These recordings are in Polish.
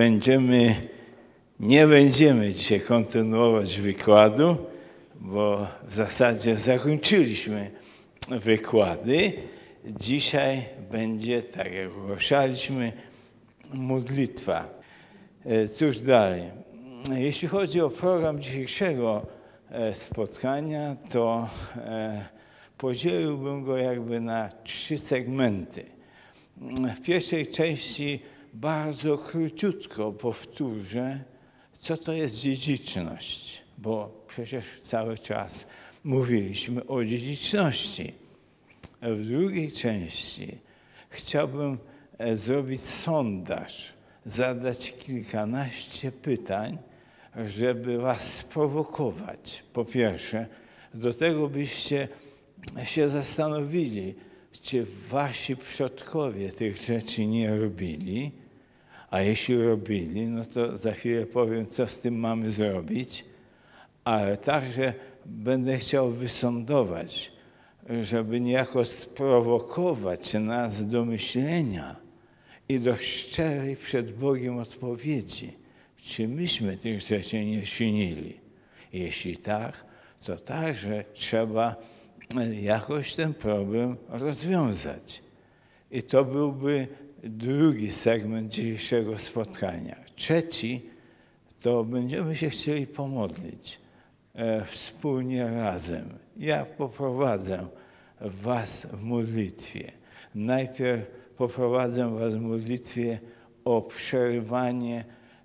nie będziemy dzisiaj kontynuować wykładu, bo w zasadzie zakończyliśmy wykłady. Dzisiaj będzie, tak jak ogłaszaliśmy, modlitwa. Cóż dalej? Jeśli chodzi o program dzisiejszego spotkania, to podzieliłbym go jakby na 3 segmenty. W pierwszej części bardzo króciutko powtórzę, co to jest dziedziczność, bo przecież cały czas mówiliśmy o dziedziczności. W drugiej części chciałbym zrobić sondaż, zadać kilkanaście pytań, żeby was sprowokować. Po pierwsze, do tego byście się zastanowili, czy wasi przodkowie tych rzeczy nie robili, a jeśli robili, no to za chwilę powiem, co z tym mamy zrobić, ale także będę chciał wysądować, żeby niejako sprowokować nas do myślenia i do szczerej przed Bogiem odpowiedzi, czy myśmy tych rzeczy nie czynili. Jeśli tak, to także trzeba jakoś ten problem rozwiązać. I to byłby drugi segment dzisiejszego spotkania. Trzeci, to będziemy się chcieli pomodlić wspólnie razem. Ja poprowadzę was w modlitwie. Najpierw poprowadzę was w modlitwie o przerywanie,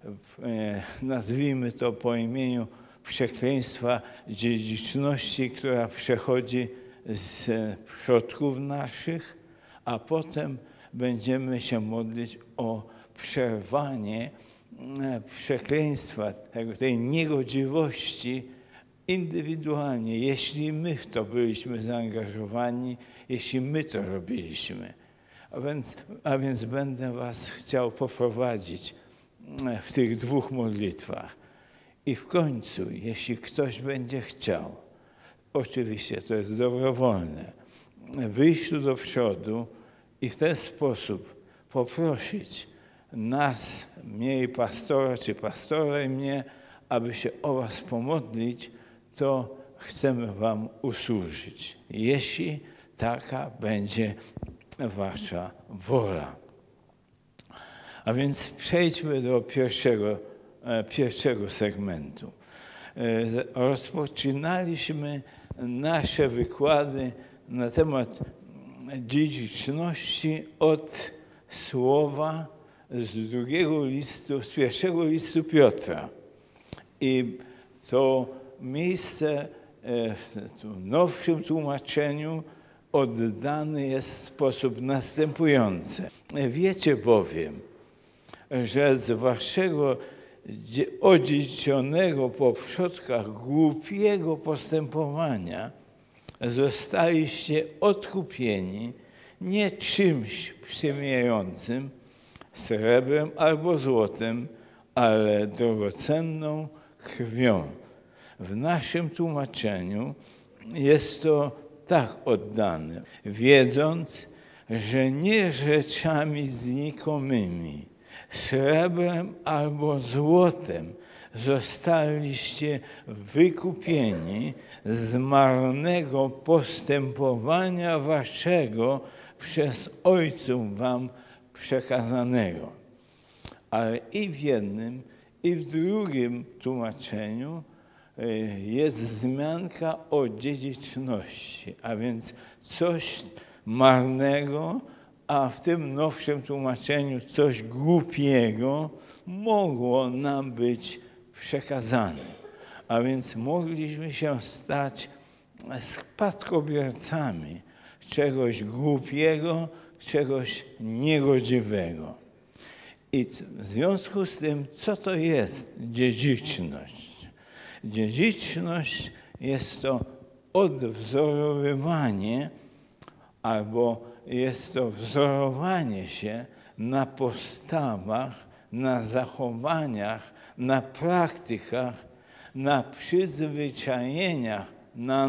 nazwijmy to po imieniu, przekleństwa dziedziczności, która przechodzi z przodków naszych, a potem będziemy się modlić o przerwanie przekleństwa, tej niegodziwości indywidualnie, jeśli my w to byliśmy zaangażowani, jeśli my to robiliśmy. A więc będę was chciał poprowadzić w tych 2 modlitwach. I w końcu, jeśli ktoś będzie chciał, oczywiście to jest dobrowolne, wyjść tu do przodu i w ten sposób poprosić nas, mnie i pastora, czy pastora i mnie, aby się o was pomodlić, to chcemy wam usłużyć, jeśli taka będzie wasza wola. A więc przejdźmy do pierwszego segmentu. Rozpoczynaliśmy nasze wykłady na temat dziedziczności od słowa z pierwszego listu Piotra. I to miejsce w nowszym tłumaczeniu oddane jest w sposób następujący. Wiecie bowiem, że z waszego odziedziczonego po przodkach głupiego postępowania zostaliście odkupieni nie czymś przemijającym, srebrem albo złotem, ale drogocenną krwią. W naszym tłumaczeniu jest to tak oddane, wiedząc, że nie rzeczami znikomymi, srebrem albo złotem zostaliście wykupieni z marnego postępowania waszego przez ojców wam przekazanego. Ale i w jednym, i w drugim tłumaczeniu jest wzmianka o dziedziczności, a więc coś marnego, a w tym nowszym tłumaczeniu coś głupiego mogło nam być przekazane. A więc mogliśmy się stać spadkobiercami czegoś głupiego, czegoś niegodziwego. I w związku z tym, co to jest dziedziczność? Dziedziczność jest to odwzorowywanie albo jest to wzorowanie się na postawach, na zachowaniach, na praktykach, na przyzwyczajeniach, na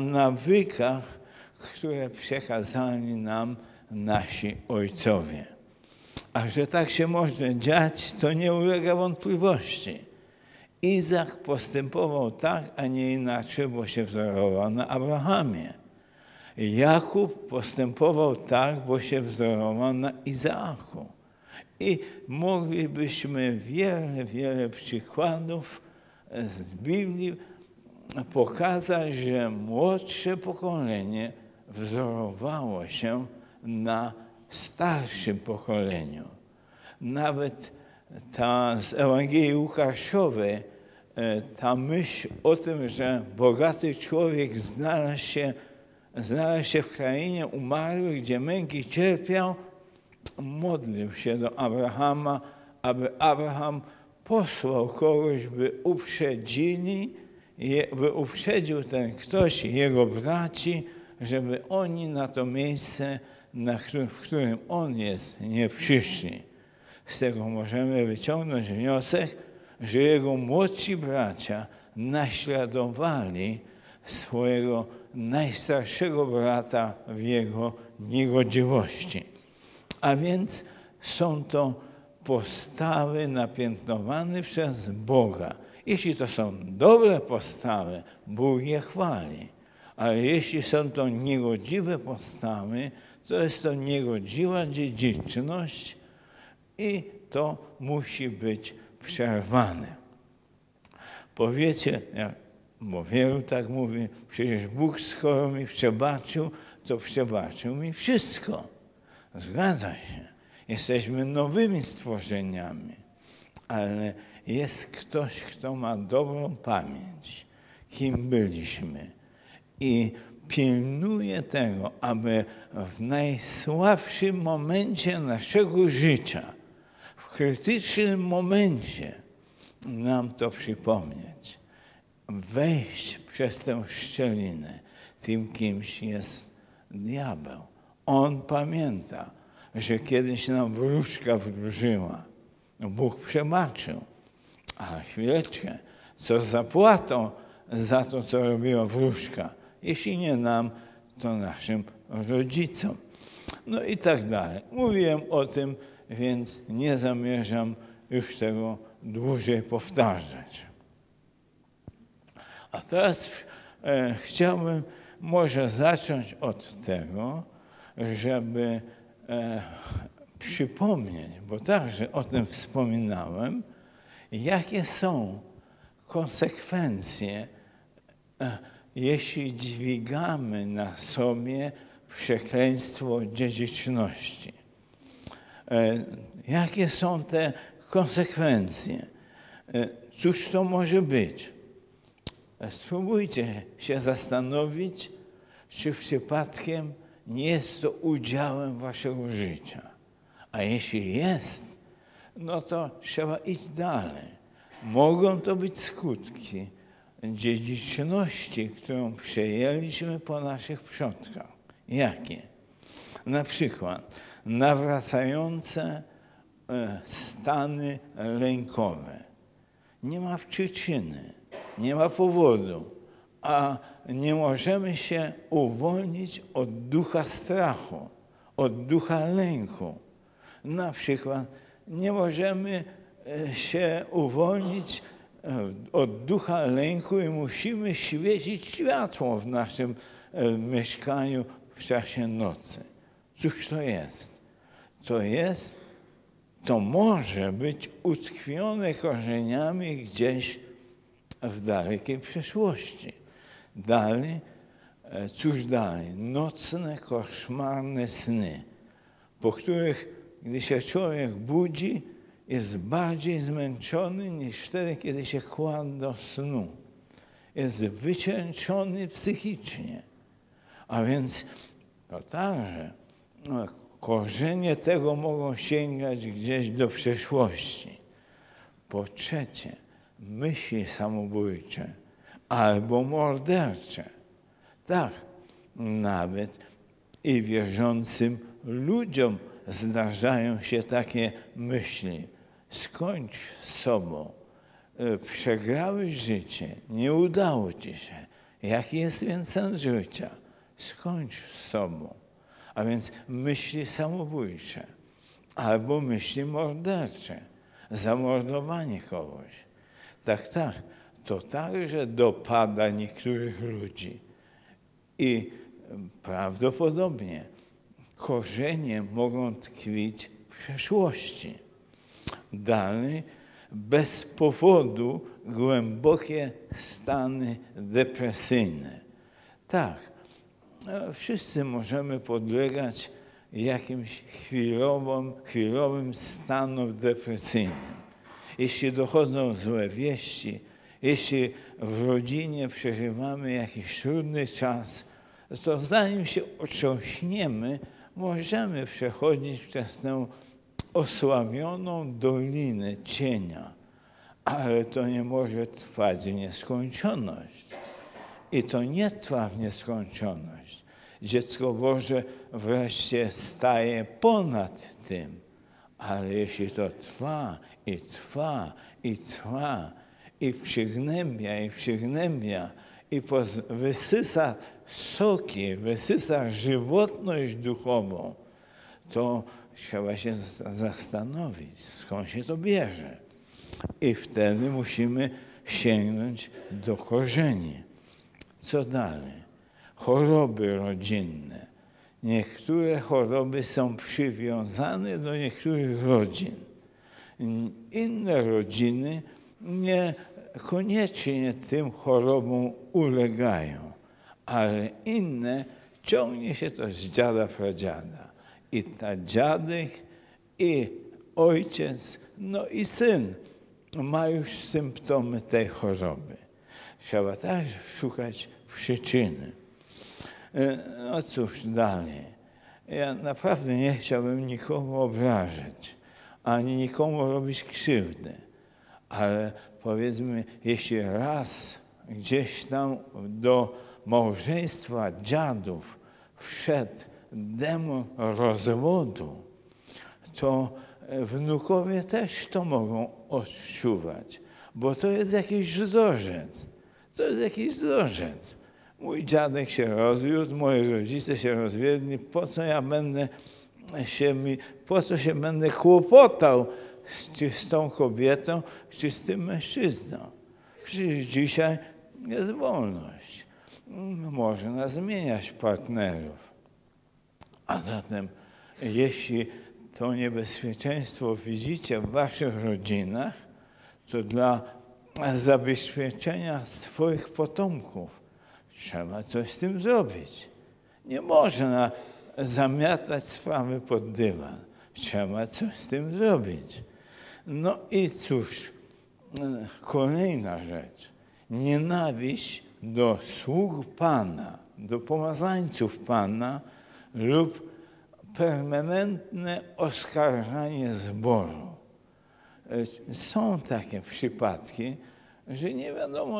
nawykach, które przekazali nam nasi ojcowie. A że tak się może dziać, to nie ulega wątpliwości. Izak postępował tak, a nie inaczej, bo się wzorował na Abrahamie. Jakub postępował tak, bo się wzorował na Izaaku. I moglibyśmy wiele przykładów z Biblii pokazać, że młodsze pokolenie wzorowało się na starszym pokoleniu. Nawet ta z Ewangelii Łukaszowej, ta myśl o tym, że bogaty człowiek znalazł się w krainie umarłych, gdzie męki cierpiał, modlił się do Abrahama, aby Abraham posłał kogoś, by uprzedził ten ktoś, jego braci, żeby oni na to miejsce, w którym on jest, nie przyszli. Z tego możemy wyciągnąć wniosek, że jego młodsi bracia naśladowali swojego najstarszego brata w jego niegodziwości. A więc są to postawy napiętnowane przez Boga. Jeśli to są dobre postawy, Bóg je chwali. Ale jeśli są to niegodziwe postawy, to jest to niegodziwa dziedziczność i to musi być przerwane. Powiecie, bo wielu tak mówi, przecież Bóg skoro mi przebaczył, to przebaczył mi wszystko. Zgadza się. Jesteśmy nowymi stworzeniami, ale jest ktoś, kto ma dobrą pamięć, kim byliśmy i pilnuje tego, aby w najsłabszym momencie naszego życia, w krytycznym momencie nam to przypomnieć. Wejść przez tę szczelinę. Tym kimś jest diabeł. On pamięta, że kiedyś nam wróżka wróżyła. Bóg przebaczył. A chwileczkę, co zapłatą za to, co robiła wróżka? Jeśli nie nam, to naszym rodzicom. No i tak dalej. Mówiłem o tym, więc nie zamierzam już tego dłużej powtarzać. A teraz chciałbym może zacząć od tego, żeby przypomnieć, bo także o tym wspominałem, jakie są konsekwencje, jeśli dźwigamy na sobie przekleństwo dziedziczności. Jakie są te konsekwencje? Cóż to może być? Spróbujcie się zastanowić, czy przypadkiem nie jest to udziałem waszego życia. A jeśli jest, no to trzeba iść dalej. Mogą to być skutki dziedziczności, którą przejęliśmy po naszych przodkach. Jakie? Na przykład nawracające stany lękowe. Nie ma przyczyny, nie ma powodu, a nie możemy się uwolnić od ducha strachu, od ducha lęku. Na przykład nie możemy się uwolnić od ducha lęku i musimy świecić światło w naszym mieszkaniu w czasie nocy. Cóż to jest? To może być utkwione korzeniami gdzieś w dalekiej przeszłości. Dalej, cóż dalej? Nocne, koszmarne sny, po których, gdy się człowiek budzi, jest bardziej zmęczony niż wtedy, kiedy się kładł do snu. Jest wycieńczony psychicznie. A więc to także korzenie tego mogą sięgać gdzieś do przeszłości. Po trzecie, myśli samobójcze albo mordercze. Tak, nawet i wierzącym ludziom zdarzają się takie myśli. Skończ z sobą. Przegrałeś życie, nie udało ci się. Jaki jest więc sens życia? Skończ z sobą. A więc myśli samobójcze. albo myśli mordercze, zamordowanie kogoś. Tak, to także dopada niektórych ludzi i prawdopodobnie korzenie mogą tkwić w przeszłości. Dalej, bez powodu głębokie stany depresyjne. Tak, wszyscy możemy podlegać jakimś chwilowym stanom depresyjnym. Jeśli dochodzą złe wieści, jeśli w rodzinie przeżywamy jakiś trudny czas, to zanim się otrząśniemy, możemy przechodzić przez tę osławioną dolinę cienia, ale to nie może trwać w nieskończoność. I to nie trwa w nieskończoność. Dziecko Boże wreszcie staje ponad tym, ale jeśli to trwa i trwa i trwa i przygnębia i wysysa soki, wysysa żywotność duchową, to trzeba się zastanowić, skąd się to bierze. I wtedy musimy sięgnąć do korzeni. Co dalej? Choroby rodzinne. Niektóre choroby są przywiązane do niektórych rodzin. Inne rodziny niekoniecznie tym chorobom ulegają, ale inne ciągnie się to z dziada pradziada. I ta dziadek, i ojciec, no i syn ma już symptomy tej choroby. Trzeba także szukać przyczyny. No cóż dalej. Ja naprawdę nie chciałbym nikogo obrażać, ani nikomu robić krzywdy. Ale powiedzmy, jeśli raz gdzieś tam do małżeństwa dziadów wszedł demon rozwodu, to wnukowie też to mogą odczuwać, bo to jest jakiś wzorzec. To jest jakiś wzorzec. Mój dziadek się rozwiódł, moi rodzice się rozwiedli, po co się będę kłopotał czy z tą kobietą, czy z tym mężczyzną. Przecież dzisiaj jest wolność. Można zmieniać partnerów. A zatem, jeśli to niebezpieczeństwo widzicie w waszych rodzinach, to dla zabezpieczenia swoich potomków trzeba coś z tym zrobić. Nie można zamiatać sprawy pod dywan. Trzeba coś z tym zrobić. No i cóż, kolejna rzecz. Nienawiść do sług Pana, do pomazańców Pana lub permanentne oskarżanie zboru. Są takie przypadki, że nie wiadomo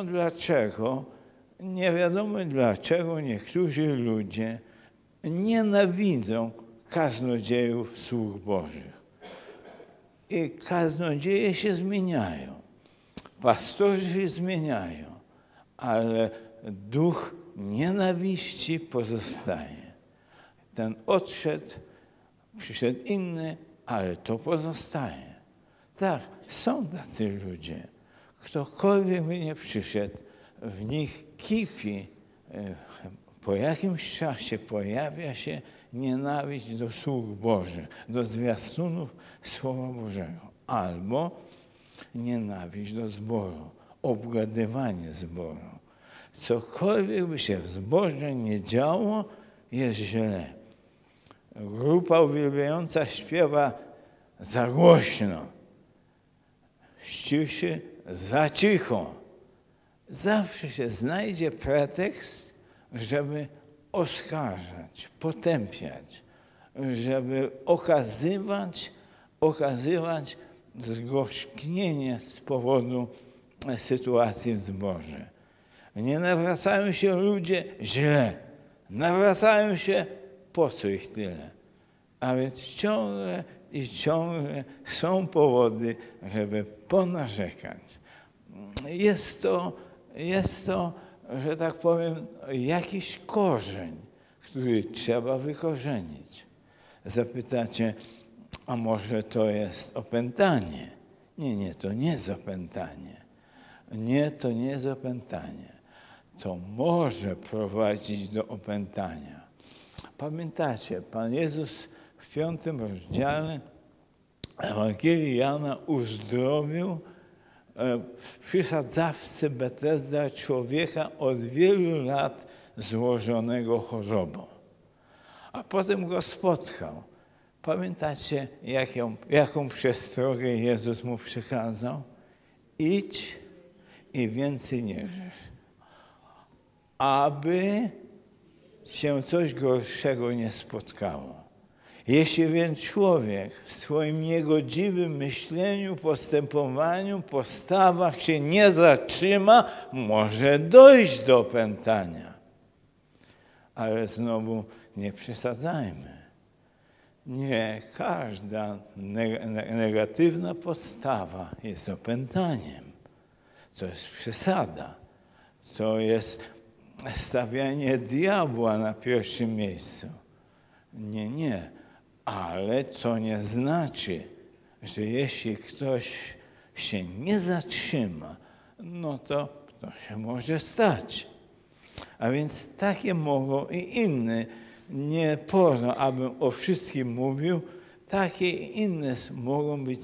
dlaczego niektórzy ludzie nienawidzą kaznodziejów sług Bożych. I kaznodzieje się zmieniają, pastorzy się zmieniają, ale duch nienawiści pozostaje. Ten odszedł, przyszedł inny, ale to pozostaje. Tak, są tacy ludzie. Ktokolwiek by nie przyszedł, w nich kipi. Po jakimś czasie pojawia się nienawiść do sług Bożych, do zwiastunów Słowa Bożego. Albo nienawiść do zboru, obgadywanie zboru. Cokolwiek by się w zborze nie działo, jest źle. Grupa uwielbiająca śpiewa za głośno, ściszy za cicho. Zawsze się znajdzie pretekst, żeby oskarżać, potępiać, żeby okazywać zgorzknienie z powodu sytuacji w zborze. Nie nawracają się ludzie źle, nawracają się, po co ich tyle. A więc ciągle są powody, żeby ponarzekać. Jest to, że tak powiem, jakiś korzeń, który trzeba wykorzenić. Zapytacie, A może to jest opętanie? Nie, to nie jest opętanie. Nie, to nie jest opętanie. To może prowadzić do opętania. Pamiętacie, Pan Jezus w 5 rozdziale Ewangelii Jana uzdrowił przy sadzawce Betesda człowieka od wielu lat złożonego chorobą. A potem go spotkał. Pamiętacie, jaką przestrogę Jezus mu przekazał? Idź i więcej nie grzesz, aby się coś gorszego nie spotkało. Jeśli więc człowiek w swoim niegodziwym myśleniu, postępowaniu, postawach się nie zatrzyma, może dojść do opętania. Ale znowu nie przesadzajmy. Nie każda negatywna postawa jest opętaniem. To jest przesada. To jest stawianie diabła na pierwszym miejscu. Nie. Ale to nie znaczy, że jeśli ktoś się nie zatrzyma, no to się może stać. A więc takie mogą i inne. Nie pora, abym o wszystkim mówił. Takie i inne mogą być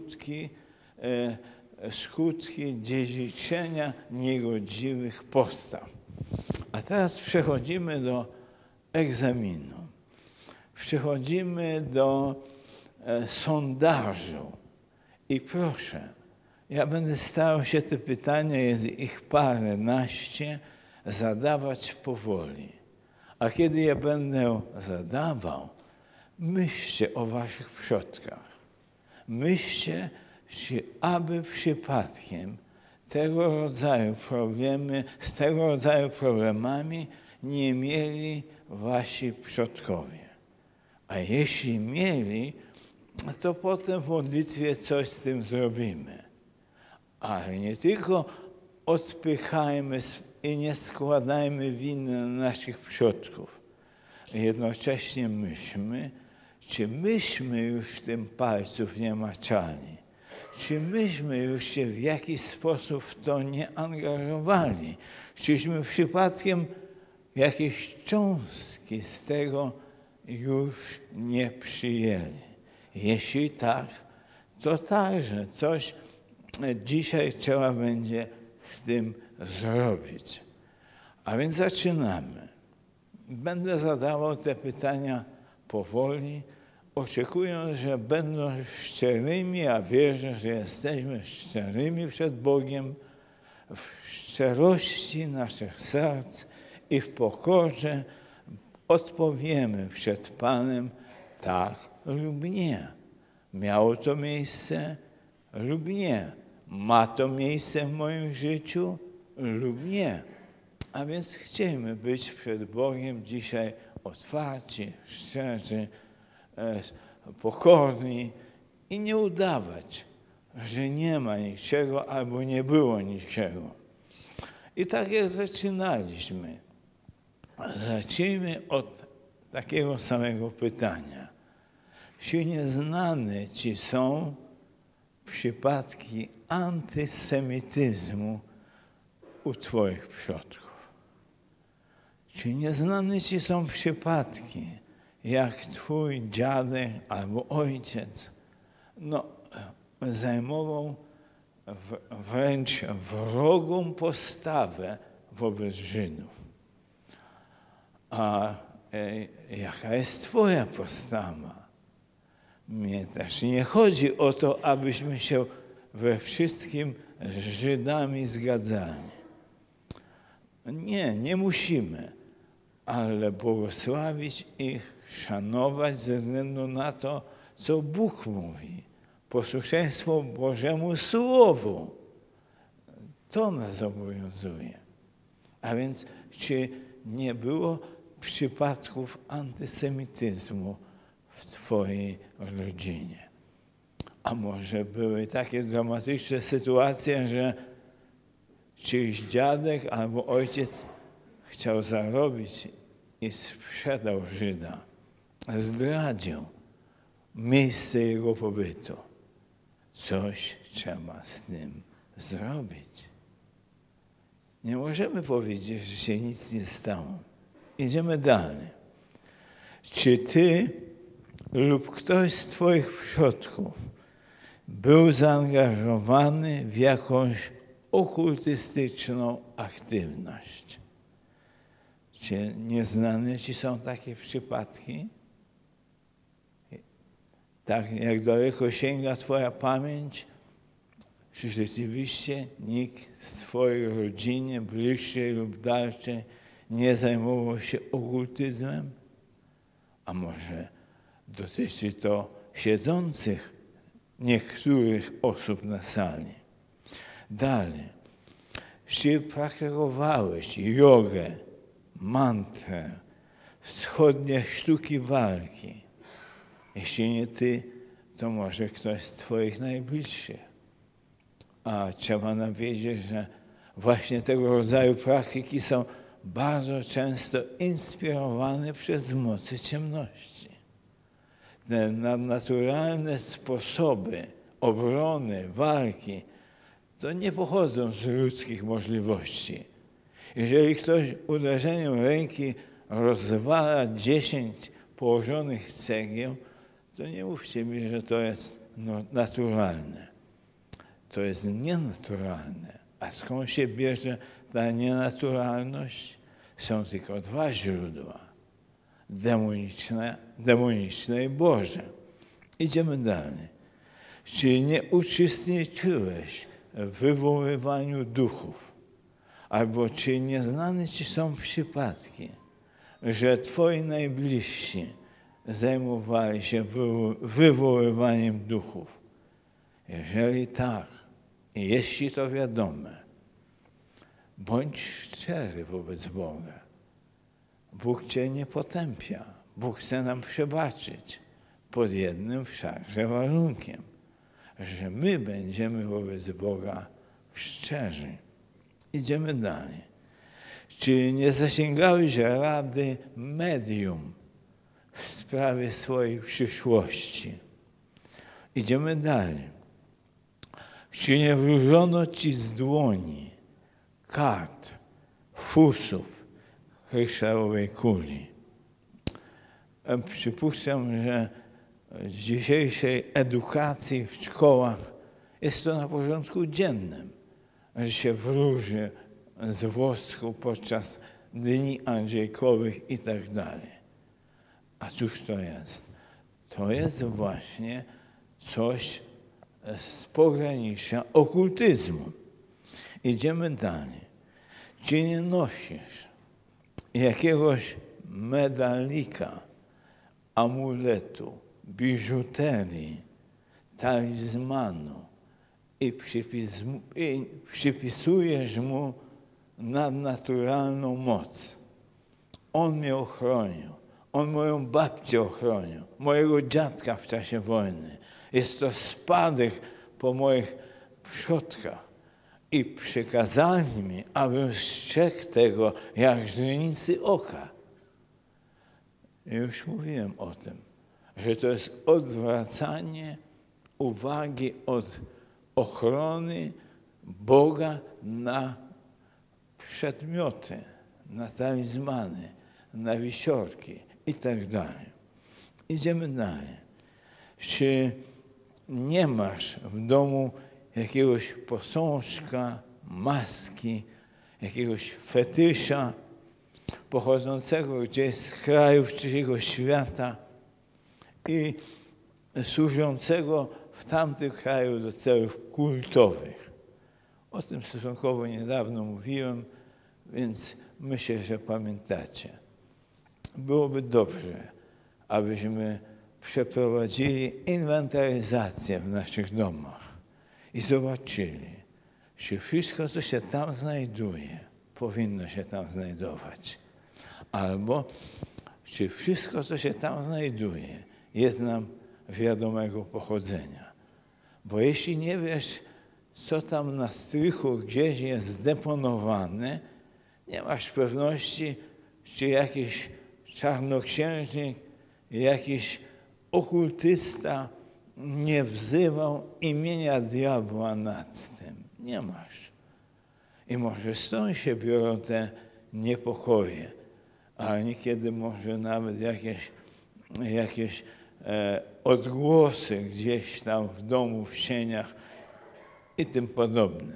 skutki dziedziczenia niegodziwych postaw. A teraz przechodzimy do egzaminu. Przechodzimy do sondażu. I proszę, ja będę starał się te pytania, jest ich paręnaście, zadawać powoli. A kiedy je będę zadawał, myślcie o waszych przodkach. Myślcie, czy aby przypadkiem z tego rodzaju problemami nie mieli wasi przodkowie. A jeśli mieli, to potem w modlitwie coś z tym zrobimy. Ale nie tylko odpychajmy i nie składajmy winy na naszych przodków. Jednocześnie myślmy, czy myśmy już tym palców nie maczali, czy myśmy już się w jakiś sposób w to nie angażowali, czyśmy przypadkiem jakieś cząstki z tego już nie przyjęli. Jeśli tak, to także coś dzisiaj trzeba będzie z tym zrobić. A więc zaczynamy. Będę zadawał te pytania powoli, oczekując, że będą szczerymi, a wierzę, że jesteśmy szczerymi przed Bogiem, w szczerości naszych serc i w pokorze odpowiemy przed Panem tak lub nie. Miało to miejsce lub nie. Ma to miejsce w moim życiu lub nie. A więc chcielibyśmy być przed Bogiem dzisiaj otwarci, szczerzy, pokorni i nie udawać, że nie ma niczego albo nie było niczego. I tak jak zaczynaliśmy. Zacznijmy od takiego samego pytania. Czy nieznane ci są przypadki antysemityzmu u twoich przodków? Czy nieznane ci są przypadki, jak twój dziadek albo ojciec zajmował wręcz wrogą postawę wobec Żydów? A jaka jest twoja postawa? Mnie też nie chodzi o to, abyśmy się we wszystkim z Żydami zgadzali. Nie musimy, ale błogosławić ich, szanować ze względu na to, co Bóg mówi. Posłuszeństwo Bożemu Słowu. To nas obowiązuje. A więc czy nie było przypadków antysemityzmu w twojej rodzinie? A może były takie dramatyczne sytuacje, że czyjś dziadek albo ojciec chciał zarobić i sprzedał Żyda, zdradził. miejsce jego pobytu. Coś trzeba z tym zrobić. Nie możemy powiedzieć, że się nic nie stało. Idziemy dalej. Czy ty lub ktoś z twoich przodków był zaangażowany w jakąś okultystyczną aktywność? Czy nieznane ci są takie przypadki? Tak jak daleko sięga twoja pamięć, czy rzeczywiście nikt w twojej rodzinie, bliższej lub dalszej, nie zajmował się okultyzmem? A może dotyczy to siedzących niektórych osób na sali? Dalej. Czy praktykowałeś jogę, mantrę, wschodnie sztuki walki? Jeśli nie ty, to może ktoś z twoich najbliższych. A trzeba nam wiedzieć, że właśnie tego rodzaju praktyki są bardzo często inspirowane przez mocy ciemności. Te nadnaturalne sposoby obrony, walki, to nie pochodzą z ludzkich możliwości. Jeżeli ktoś uderzeniem ręki rozwala 10 położonych cegieł, to nie mówcie mi, że to jest naturalne. To jest nienaturalne. A skąd się bierze ta nienaturalność? Są tylko dwa źródła. Demoniczne i Boże. Idziemy dalej. Czy nie uczestniczyłeś w wywoływaniu duchów? Albo czy nieznane ci są przypadki, że twoi najbliżsi zajmowali się wywoływaniem duchów? Jeżeli tak, i jeśli to wiadome, bądź szczery wobec Boga. Bóg cię nie potępia. Bóg chce nam przebaczyć pod jednym wszakże warunkiem, że my będziemy wobec Boga szczerzy. Idziemy dalej. Czy nie zasięgałeś rady medium w sprawie swojej przyszłości? Idziemy dalej. Czy nie wróżono ci z dłoni kart, fusów, kryształowej kuli? Przypuszczam, że w dzisiejszej edukacji w szkołach jest to na porządku dziennym, że się wróży z wosku podczas dni Andrzejkowych i tak dalej. A cóż to jest? To jest właśnie coś z pogranicza okultyzmu. Idziemy dalej. Czy nie nosisz jakiegoś medalika, amuletu, biżuterii, talizmanu i przypisujesz mu nadnaturalną moc? On mnie ochronił. On moją babcię ochronił, mojego dziadka w czasie wojny. Jest to spadek po moich przodkach. I przykazali mi, abym strzegł tego jak źrenicy oka. Już mówiłem o tym, że to jest odwracanie uwagi od ochrony Boga na przedmioty, na talizmany, na wisiorki i tak dalej. Idziemy dalej. Czy nie masz w domu jakiegoś posążka, maski, jakiegoś fetysza pochodzącego gdzieś z krajów trzeciego świata i służącego w tamtym kraju do celów kultowych? O tym stosunkowo niedawno mówiłem, więc myślę, że pamiętacie. Byłoby dobrze, abyśmy przeprowadzili inwentaryzację w naszych domach i zobaczyli, czy wszystko, co się tam znajduje, powinno się tam znajdować. Albo czy wszystko, co się tam znajduje, jest nam wiadomego pochodzenia. Bo jeśli nie wiesz, co tam na strychu gdzieś jest zdeponowane, nie masz pewności, czy jakiś czarnoksiężnik, jakiś okultysta nie wzywał imienia diabła nad tym. Nie masz. I może stąd się biorą te niepokoje, ale niekiedy może nawet jakieś odgłosy gdzieś tam w domu, w sieniach i tym podobne.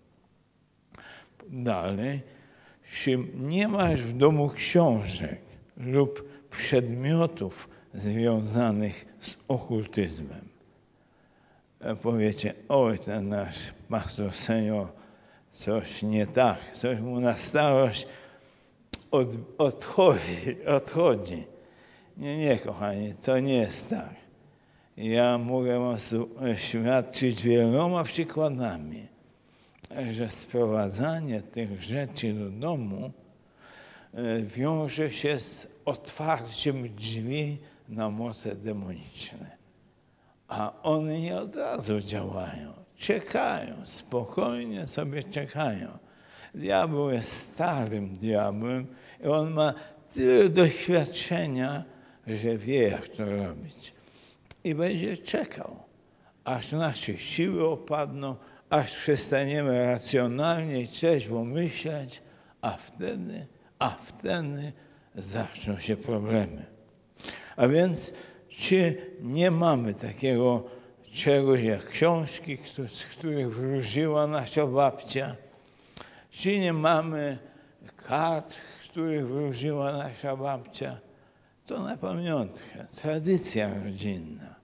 Dalej, jeśli nie masz w domu książek lub przedmiotów związanych z okultyzmem, powiecie, oj, ten nasz pastor senior, coś nie tak, coś mu na starość odchodzi. Nie, kochani, to nie jest tak. Ja mogę wam świadczyć wieloma przykładami, że sprowadzanie tych rzeczy do domu wiąże się z otwarciem drzwi na moce demoniczne. A one nie od razu działają. Czekają, spokojnie sobie czekają. Diabeł jest starym diabłem i on ma tyle doświadczenia, że wie, jak to robić. I będzie czekał, aż nasze siły opadną, aż przestaniemy racjonalnie i trzeźwo myśleć, a wtedy zaczną się problemy. A więc czy nie mamy takiego czegoś jak książki, z których wróżyła nasza babcia? Czy nie mamy kart, z których wróżyła nasza babcia? To na pamiątkę, tradycja rodzinna.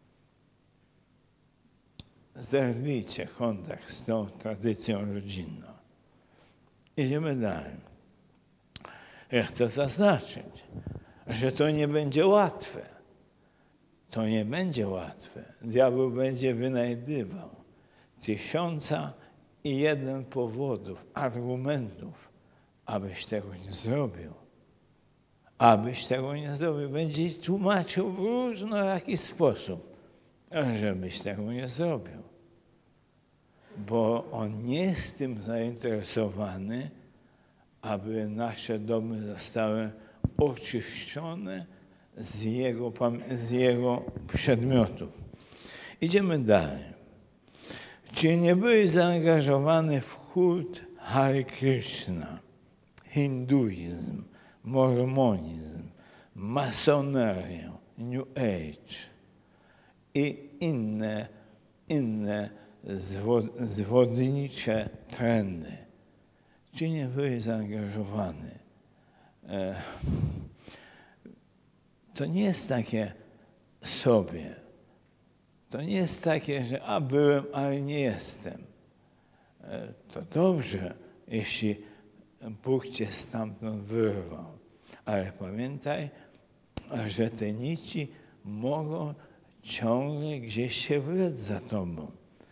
Zerwijcie kontakt z tą tradycją rodzinną. Idziemy dalej. Ja chcę zaznaczyć, że to nie będzie łatwe. To nie będzie łatwe. Diabeł będzie wynajdywał 1001 powodów, argumentów, abyś tego nie zrobił. Abyś tego nie zrobił. Będzie tłumaczył w różnoraki sposób, żebyś tego nie zrobił. Bo on nie jest tym zainteresowany, aby nasze domy zostały oczyszczone z jego przedmiotów. Idziemy dalej. Czy nie byłeś zaangażowany w kult Hare Krishna, hinduizm, mormonizm, masonerię, New Age i inne zwodnicze trendy? Czy nie byłeś zaangażowany? To nie jest takie sobie. To nie jest takie, że byłem, ale nie jestem. To dobrze, jeśli Bóg cię stamtąd wyrwał. Ale pamiętaj, że te nici mogą ciągle gdzieś się wlec za tobą.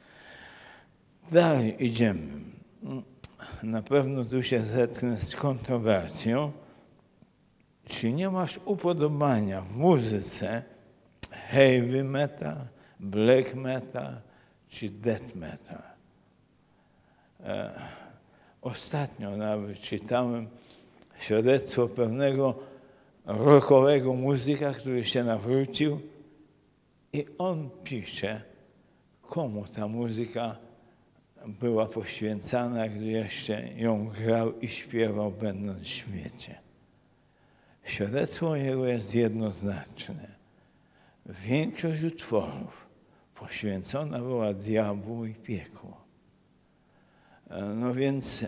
Dalej idziemy. Na pewno tu się zetknę z kontrowersją. Czy nie masz upodobania w muzyce heavy metal, black metal czy death metal? Ostatnio nawet czytałem świadectwo pewnego rockowego muzyka, który się nawrócił i on pisze, komu ta muzyka była poświęcana, gdy jeszcze ją grał i śpiewał, będąc w świecie. Świadectwo jego jest jednoznaczne. Większość utworów poświęcona była diabłu i piekłu. No więc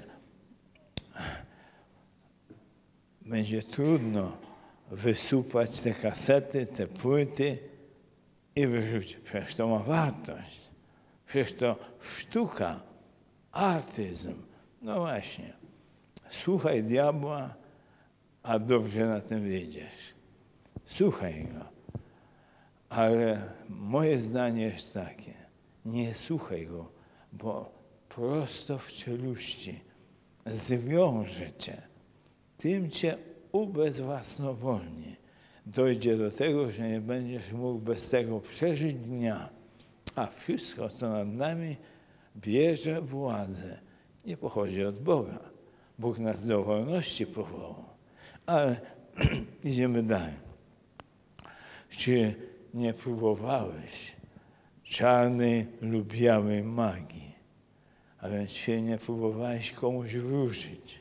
będzie trudno wysupać te kasety, te płyty i wyrzucić. Przecież to ma wartość. Przecież to sztuka, artyzm. No właśnie. Słuchaj diabła, a dobrze na tym wiedziesz. Słuchaj go. Ale moje zdanie jest takie. Nie słuchaj go, bo prosto w czeluści zwiąże cię. Tym cię ubezwłasnowolni. Dojdzie do tego, że nie będziesz mógł bez tego przeżyć dnia. A wszystko, co nad nami bierze władzę, nie pochodzi od Boga. Bóg nas do wolności powołał. Ale idziemy dalej. Czy nie próbowałeś czarnej lub białej magii, a więc się nie próbowałeś komuś wróżyć,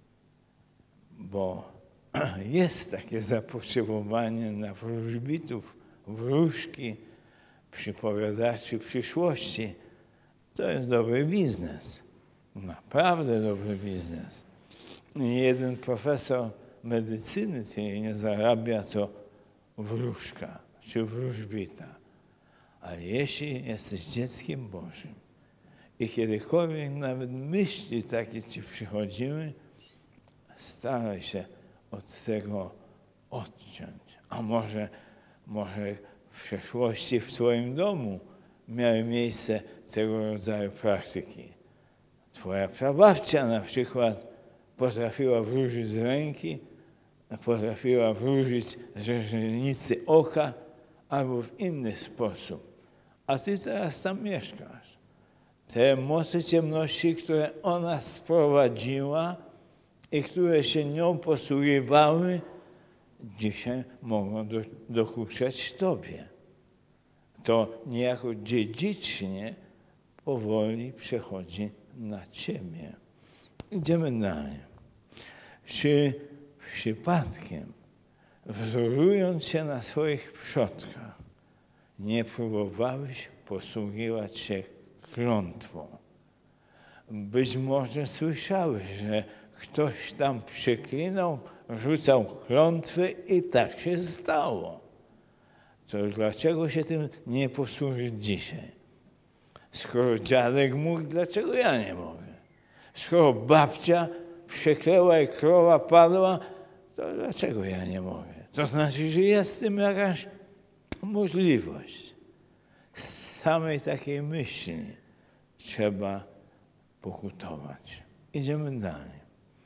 bo jest takie zapotrzebowanie na wróżbitów, wróżki, przypowiadaczy przyszłości. To jest dobry biznes, naprawdę dobry biznes. Jeden profesor medycyny tyle nie zarabia, co wróżka czy wróżbita. Ale jeśli jesteś dzieckiem Bożym i kiedykolwiek nawet myśli takie ci przychodziły, staraj się od tego odciąć. A może w przeszłości w twoim domu miały miejsce tego rodzaju praktyki. Twoja prababcia na przykład potrafiła wróżyć z ręki, potrafiła wróżyć z źrenicy oka albo w inny sposób. A ty teraz tam mieszkasz. Te moce ciemności, które ona sprowadziła i które się nią posługiwały, dzisiaj mogą dokuczać tobie. To niejako dziedzicznie powoli przechodzi na ciebie. Idziemy dalej. Czy przypadkiem, wzorując się na swoich przodkach, nie próbowałeś posługiwać się klątwą? Być może słyszałeś, że ktoś tam przeklinał, rzucał klątwy i tak się stało. To dlaczego się tym nie posłużyć dzisiaj? Skoro dziadek mógł, dlaczego ja nie mogę? Skoro babcia przekleła i krowa padła, to dlaczego ja nie mogę? To znaczy, że jest w tym jakaś możliwość. Z samej takiej myśli trzeba pokutować. Idziemy dalej.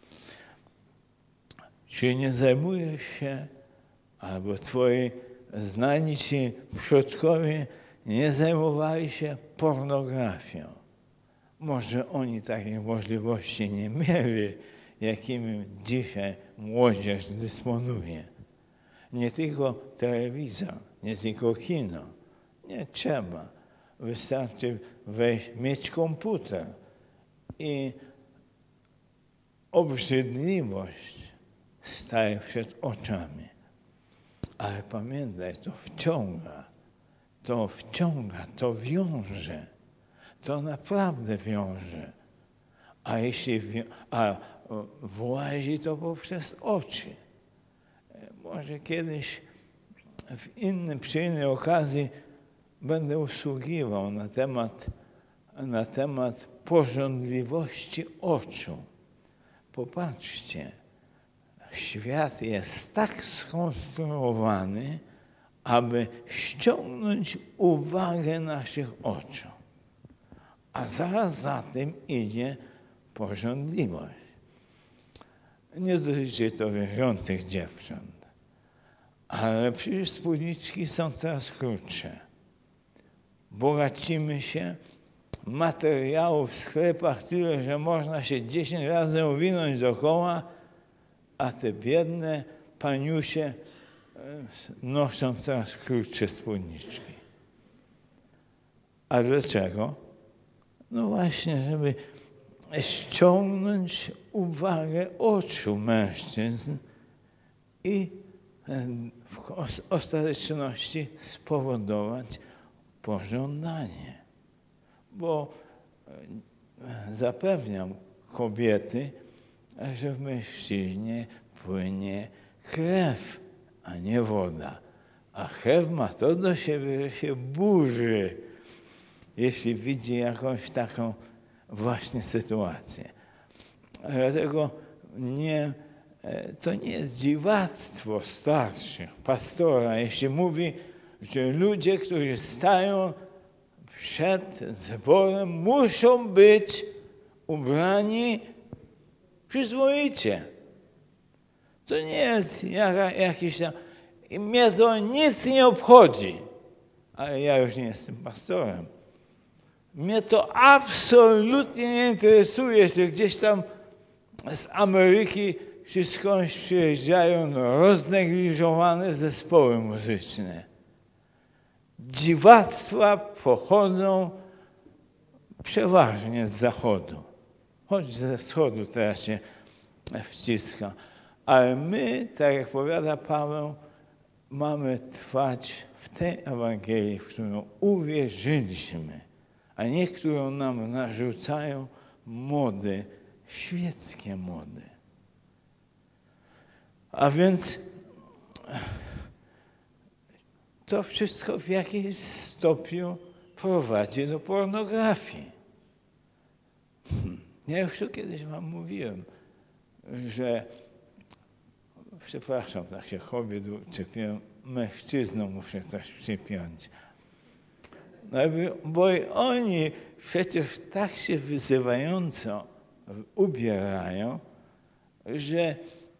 Czy nie zajmujesz się, albo twoi znani ci przodkowie nie zajmowali się pornografią? Może oni takiej możliwości nie mieli, jakimi dzisiaj młodzież dysponuje. Nie tylko telewizor, nie tylko kino. Nie trzeba. Wystarczy mieć komputer i obrzydliwość staje przed oczami. Ale pamiętaj, to wiąże. To naprawdę wiąże. A jeśli włazi to poprzez oczy. Może kiedyś przy innej okazji będę usługiwał na temat pożądliwości oczu. Popatrzcie, świat jest tak skonstruowany, aby ściągnąć uwagę naszych oczu. A zaraz za tym idzie pożądliwość. Nie dotyczy to wierzących dziewcząt, ale przecież spódniczki są coraz krótsze. Bogacimy się, materiałów w sklepach tyle, że można się 10 razy owinąć dookoła, a te biedne paniusie noszą coraz krótsze spódniczki. A dlaczego? No właśnie, żeby ściągnąć uwagę oczu mężczyzn i w ostateczności spowodować pożądanie. Bo zapewniam kobiety, że w mężczyźnie płynie krew, a nie woda. A krew ma to do siebie, że się burzy, jeśli widzi jakąś taką właśnie sytuację. Dlatego to nie jest dziwactwo starszych, pastora, jeśli mówi, że ludzie, którzy stają przed zborem, muszą być ubrani przyzwoicie. To nie jest jakiś tam... Mnie to nic nie obchodzi, ale ja już nie jestem pastorem. Mnie to absolutnie nie interesuje, że gdzieś tam z Ameryki czy skądś przyjeżdżają roznegliżowane zespoły muzyczne. dziwactwa pochodzą przeważnie z zachodu. Choć ze wschodu teraz się wciska. Ale my, tak jak powiada Paweł, mamy trwać w tej Ewangelii, w którą uwierzyliśmy, a nie którą nam narzucają mody, świeckie mody. A więc to wszystko w jakimś stopniu prowadzi do pornografii. Ja już tu kiedyś wam mówiłem, że, przepraszam, tak się kobiet uczepiłem, mężczyznom muszę coś przypiąć. No, bo oni przecież tak się wyzywająco ubierają, że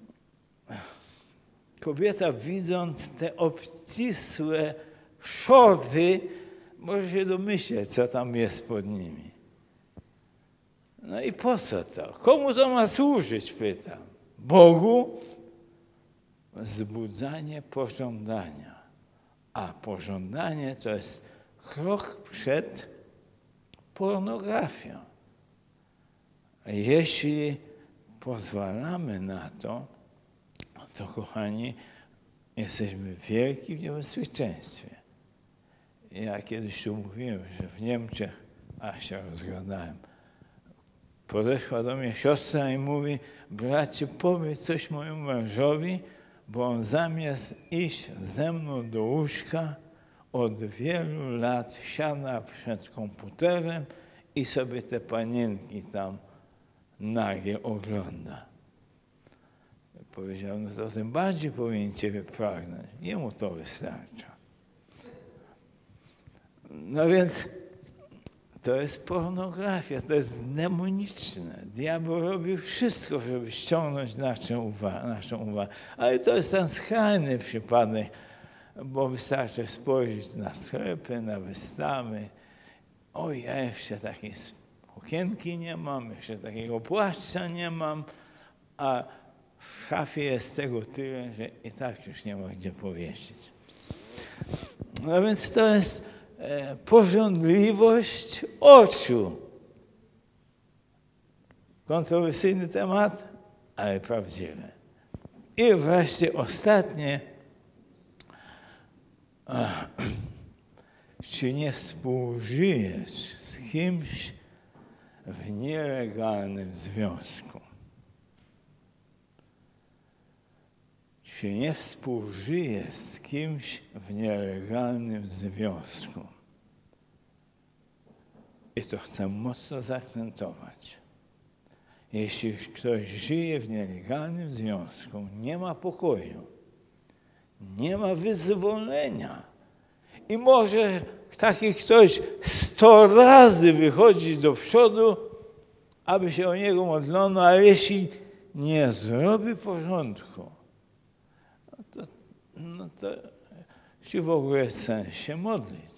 kobieta, widząc te obcisłe szorty, może się domyśleć, co tam jest pod nimi. No i po co to? Komu to ma służyć, pytam. Bogu? Wzbudzanie pożądania. A pożądanie to jest krok przed pornografią. Jeśli pozwalamy na to, to kochani, jesteśmy w wielkim niebezpieczeństwie. Ja kiedyś tu mówiłem, że w Niemczech, się rozgadałem, podeszła do mnie siostra i mówi: bracie, powiedz coś mojemu mężowi, bo on zamiast iść ze mną do łóżka, od wielu lat siada przed komputerem i sobie te panienki tam nagie ogląda. Powiedział: no to tym bardziej powinien ciebie pragnąć. Jemu to wystarcza. No więc to jest pornografia, to jest demoniczne. Diabeł robi wszystko, żeby ściągnąć naszą uwagę. Ale to jest ten skrajny przypadek, bo wystarczy spojrzeć na sklepy, na wystawy. Oj, ja jeszcze takiej okienki nie mam, jeszcze takiego płaszcza nie mam, a w szafie jest tego tyle, że i tak już nie ma gdzie powiesić. No więc to jest pożądliwość oczu. Kontrowersyjny temat, ale prawdziwy. I wreszcie ostatnie. Czy nie współżyjesz z kimś w nielegalnym związku? Czy nie współżyjesz z kimś w nielegalnym związku? I to chcę mocno zaakcentować. Jeśli ktoś żyje w nielegalnym związku, nie ma pokoju, nie ma wyzwolenia. I może taki ktoś 100 razy wychodzi do przodu, aby się o niego modlono, ale jeśli nie zrobi porządku, no to czy w ogóle jest sens się modlić?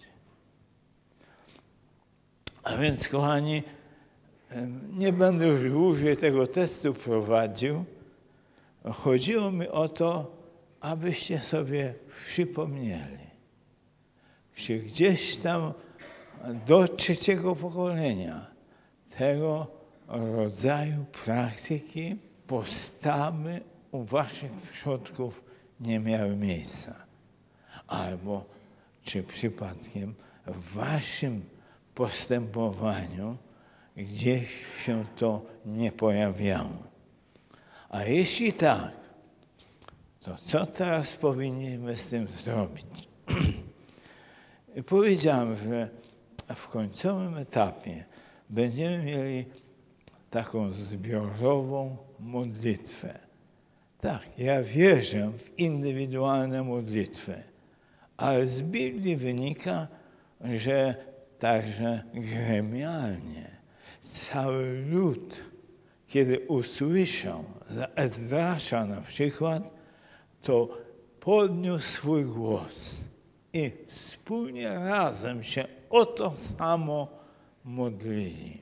A więc, kochani, nie będę już dłużej tego testu prowadził. Chodziło mi o to, abyście sobie przypomnieli, czy gdzieś tam do 3. pokolenia tego rodzaju praktyki, postawy u waszych przodków nie miały miejsca. Albo czy przypadkiem w waszym postępowaniu gdzieś się to nie pojawiało. A jeśli tak, to co teraz powinniśmy z tym zrobić? Powiedziałem, że w końcowym etapie będziemy mieli taką zbiorową modlitwę. Tak, ja wierzę w indywidualne modlitwy, ale z Biblii wynika, że także gremialnie cały lud, kiedy usłyszał za Ezdrasza na przykład, to podniósł swój głos i wspólnie razem się o to samo modlili.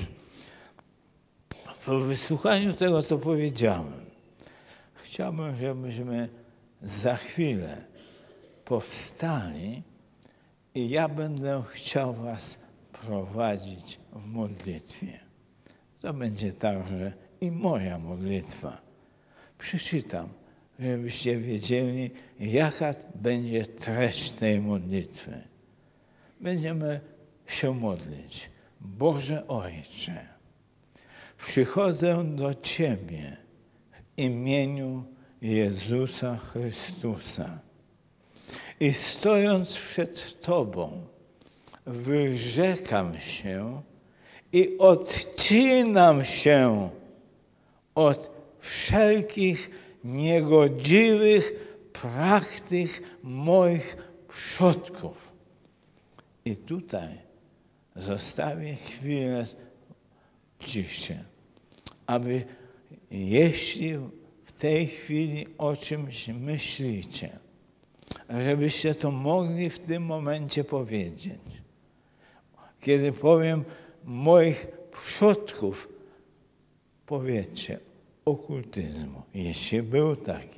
Po wysłuchaniu tego, co powiedziałem, chciałbym, żebyśmy za chwilę powstali I ja będę chciał was prowadzić w modlitwie. To będzie także i moja modlitwa. Przeczytam, żebyście wiedzieli, jaka będzie treść tej modlitwy. Będziemy się modlić. Boże Ojcze, przychodzę do Ciebie w imieniu Jezusa Chrystusa i stojąc przed Tobą wyrzekam się i odcinam się od wszelkich niegodziwych praktyk moich przodków. I tutaj zostawię chwilę ciszy, aby jeśli w tej chwili o czymś myślicie, żebyście to mogli w tym momencie powiedzieć. Kiedy powiem moich przodków, powiedzcie okultyzmu, jeśli był taki.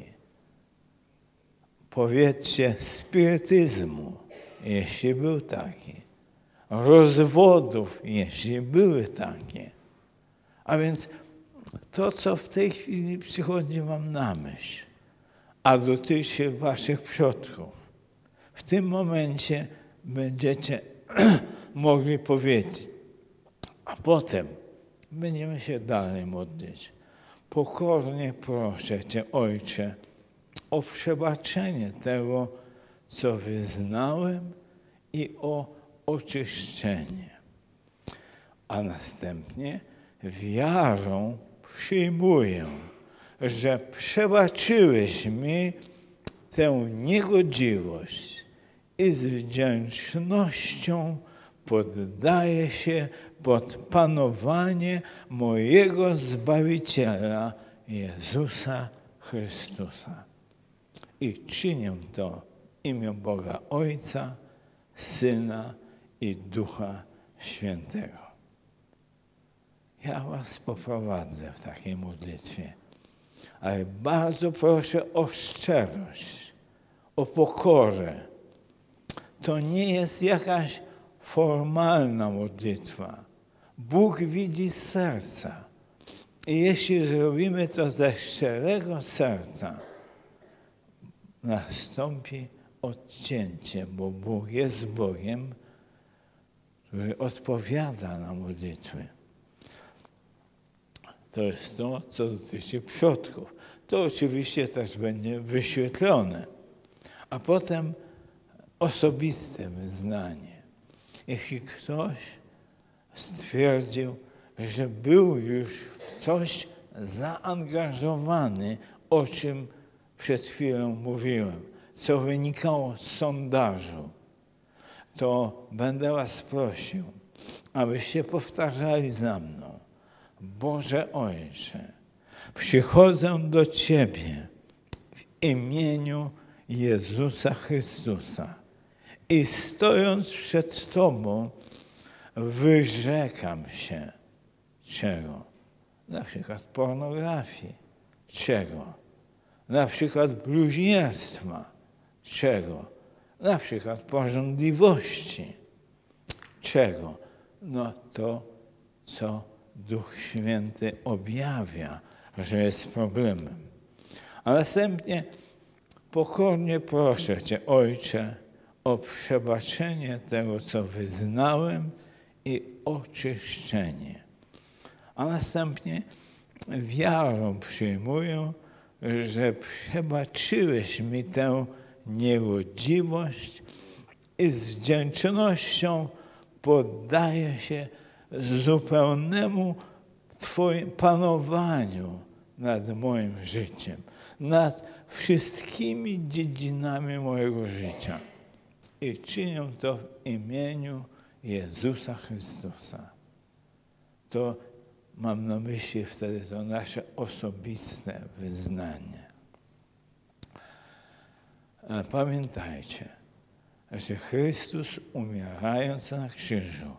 Powiedzcie spirytyzmu, jeśli był taki. Rozwodów, jeśli były takie. A więc to, co w tej chwili przychodzi wam na myśl, a dotyczy waszych przodków, w tym momencie będziecie mogli powiedzieć, a potem będziemy się dalej modlić. Pokornie proszę Cię, Ojcze, o przebaczenie tego, co wyznałem i o oczyszczenie. A następnie wiarą przyjmuję, że przebaczyłeś mi tę niegodziwość i z wdzięcznością poddaję się pod panowanie mojego Zbawiciela Jezusa Chrystusa. I czynię to w imię Boga Ojca, Syna i Ducha Świętego. Ja was poprowadzę w takiej modlitwie, ale bardzo proszę o szczerość, o pokorę. To nie jest jakaś formalna modlitwa. Bóg widzi z serca. I jeśli zrobimy to ze szczerego serca, nastąpi odcięcie, bo Bóg jest Bogiem, który odpowiada na modlitwy. To jest to, co dotyczy przodków. To oczywiście też będzie wyświetlone. A potem osobiste wyznanie. Jeśli ktoś stwierdził, że był już w coś zaangażowany, o czym przed chwilą mówiłem, co wynikało z sondażu, to będę was prosił, abyście powtarzali za mną. Boże Ojcze, przychodzę do Ciebie w imieniu Jezusa Chrystusa i stojąc przed Tobą wyrzekam się czego? Na przykład pornografii. Czego? Na przykład bluźnierstwa. Czego? Na przykład pożądliwości. Czego? No to, co Duch Święty objawia, że jest problemem. A następnie pokornie proszę Cię, Ojcze, o przebaczenie tego, co wyznałem i oczyszczenie. A następnie wiarą przyjmuję, że przebaczyłeś mi tę niegodziwość i z wdzięcznością poddaję się zupełnemu Twoim panowaniu nad moim życiem, nad wszystkimi dziedzinami mojego życia. I czynię to w imieniu Jezusa Chrystusa. To mam na myśli wtedy to nasze osobiste wyznanie. Pamiętajcie, że Chrystus, umierając na krzyżu,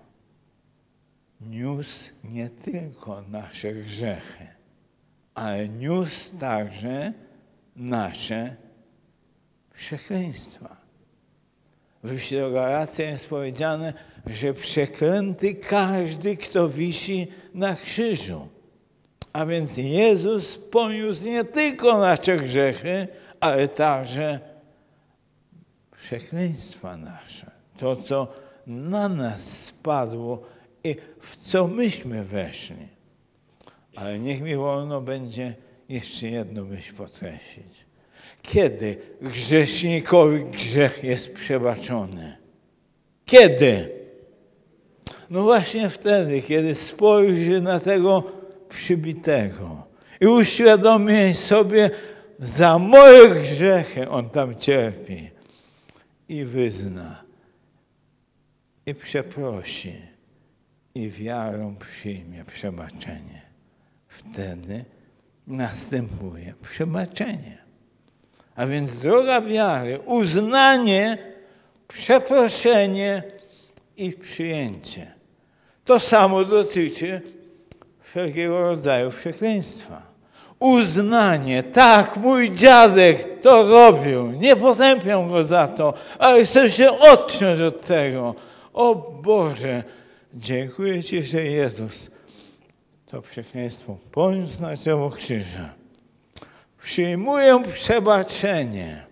niósł nie tylko nasze grzechy, ale niósł także nasze przekleństwa. W liście do Galacjan jest powiedziane, że przeklęty każdy, kto wisi na krzyżu. A więc Jezus poniósł nie tylko nasze grzechy, ale także przekleństwa nasze. To, co na nas spadło i w co myśmy weszli. Ale niech mi wolno będzie jeszcze jedną myśl podkreślić. Kiedy grzesznikowi grzech jest przebaczony? Kiedy? No właśnie wtedy, kiedy spojrzy na tego przybitego i uświadomi sobie, za moje grzechy on tam cierpi i wyzna, i przeprosi, i wiarą przyjmie przebaczenie. Wtedy następuje przebaczenie. A więc droga wiary, uznanie, przeproszenie i przyjęcie. To samo dotyczy wszelkiego rodzaju przekleństwa. Uznanie, tak, mój dziadek to robił, nie potępiam go za to, ale chcę się odciąć od tego. O Boże, dziękuję Ci, że Jezus to przekleństwo poniósł na dzieło krzyża. Przyjmuję przebaczenie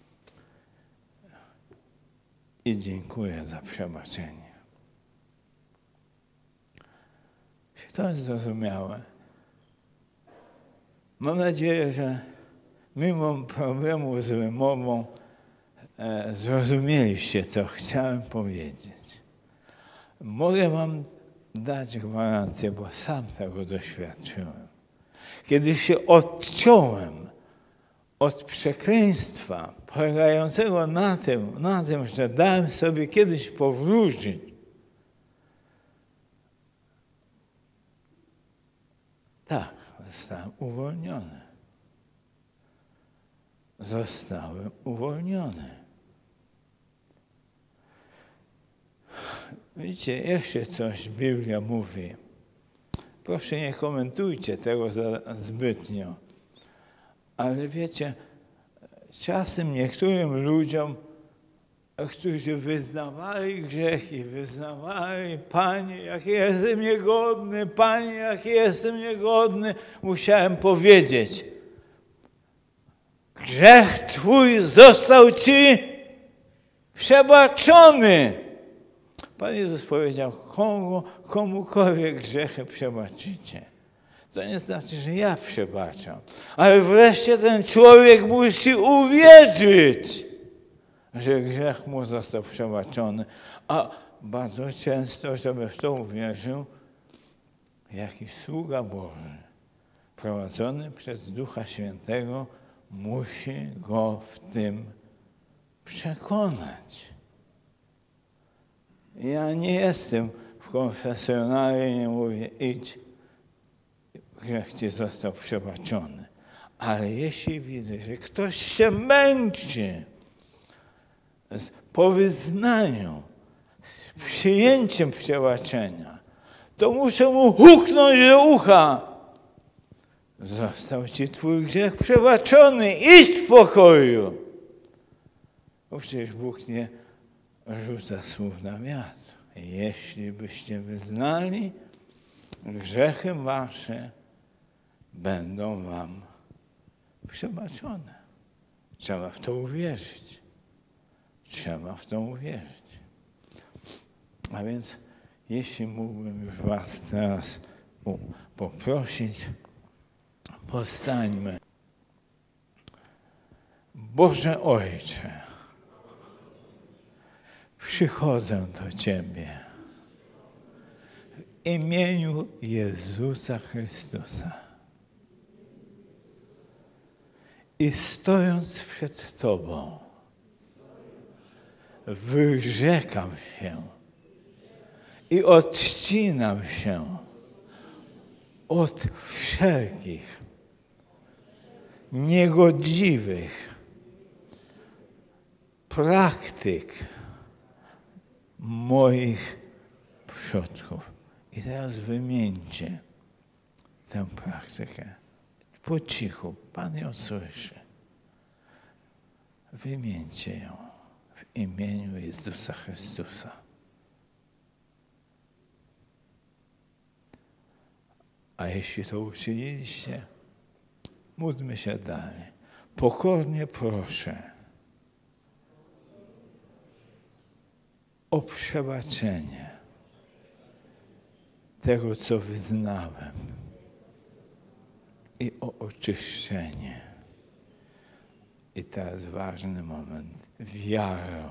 i dziękuję za przebaczenie. Czy to jest zrozumiałe? Mam nadzieję, że mimo problemu z wymową zrozumieliście, co chciałem powiedzieć. Mogę wam dać gwarancję, bo sam tego doświadczyłem. Kiedy się odciąłem od przekleństwa polegającego na tym, że dałem sobie kiedyś powróżyć, tak, zostałem uwolniony. Zostałem uwolniony. Widzicie, jeszcze coś Biblia mówi. Proszę, nie komentujcie tego zbytnio. Ale wiecie, czasem niektórym ludziom, którzy wyznawali grzechy, wyznawali, Panie, jaki jestem niegodny, Panie, jaki jestem niegodny, musiałem powiedzieć, grzech Twój został Ci przebaczony. Pan Jezus powiedział, komukolwiek grzechy przebaczycie. To nie znaczy, że ja przebaczam. Ale wreszcie ten człowiek musi uwierzyć, że grzech mu został przebaczony. A bardzo często, żeby w to uwierzył, jakiś sługa Boży, prowadzony przez Ducha Świętego, musi go w tym przekonać. Ja nie jestem w konfesjonale i nie mówię, idź, grzech Ci został przebaczony. Ale jeśli widzę, że ktoś się męczy po wyznaniu, z przyjęciem przebaczenia, to muszę mu huknąć do ucha. Został Ci Twój grzech przebaczony, idź w pokoju. Bo przecież Bóg nie rzuca słów na wiatr. Jeśli byście wyznali, grzechy wasze będą wam przebaczone. Trzeba w to uwierzyć. Trzeba w to uwierzyć. A więc, jeśli mógłbym już was teraz poprosić, powstańmy. Boże Ojcze, przychodzę do Ciebie w imieniu Jezusa Chrystusa i stojąc przed Tobą, wyrzekam się i odcinam się od wszelkich niegodziwych praktyk moich przodków. I teraz wymieńcie tę praktykę. Po cichu, Pan ją słyszy. Wymieńcie ją w imieniu Jezusa Chrystusa. A jeśli to uczyniliście, módlmy się dalej. Pokornie proszę o przebaczenie tego, co wyznałem i o oczyszczenie. I teraz ważny moment. Wiarą.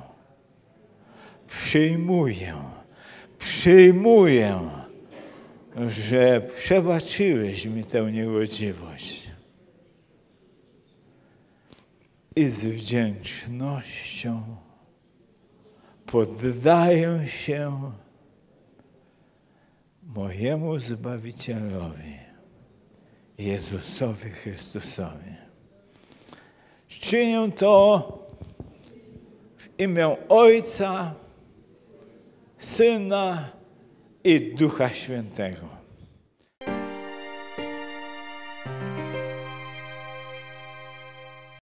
Przyjmuję, że przebaczyłeś mi tę niegodziwość. I z wdzięcznością poddaję się mojemu Zbawicielowi, Jezusowi Chrystusowi. Czynię to w imię Ojca, Syna i Ducha Świętego.